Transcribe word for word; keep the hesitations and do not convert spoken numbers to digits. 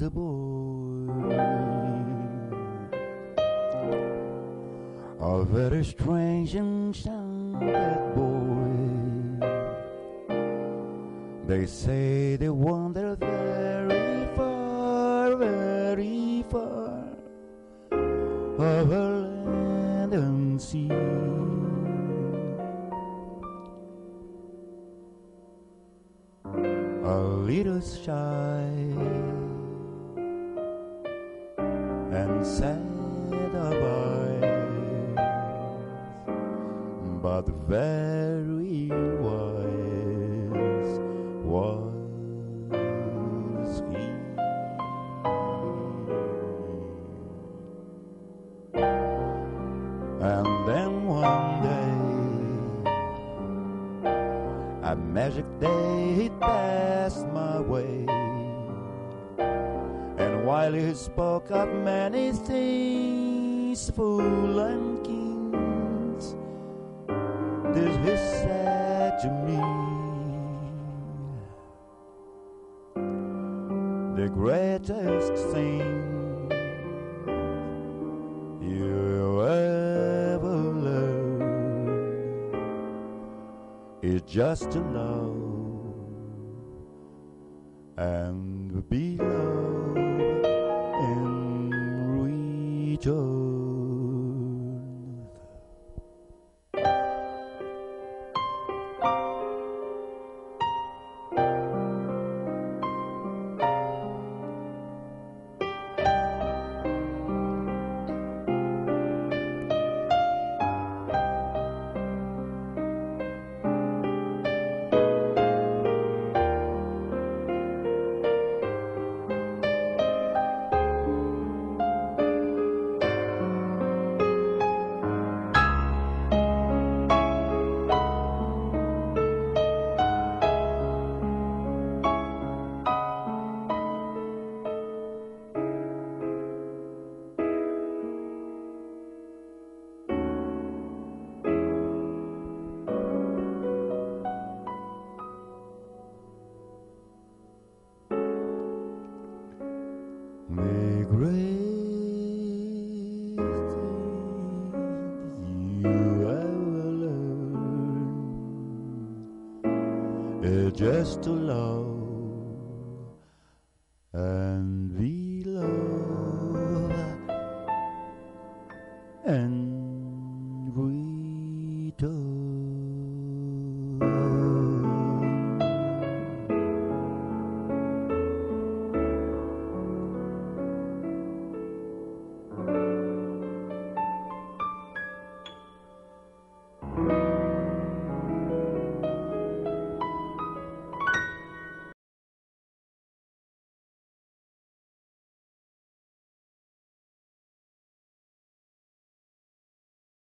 a boy, a very strange and sounded boy. They say they wander very far, very far, over land and sea. A little shy and sad of eyes, but very wise was he. And then one day, a magic day, he passed my way, and while he spoke of many things, fools and kings, this he said to me: the greatest thing you ever learned is just to love and be loved in return. The great things you ever learned is just to love and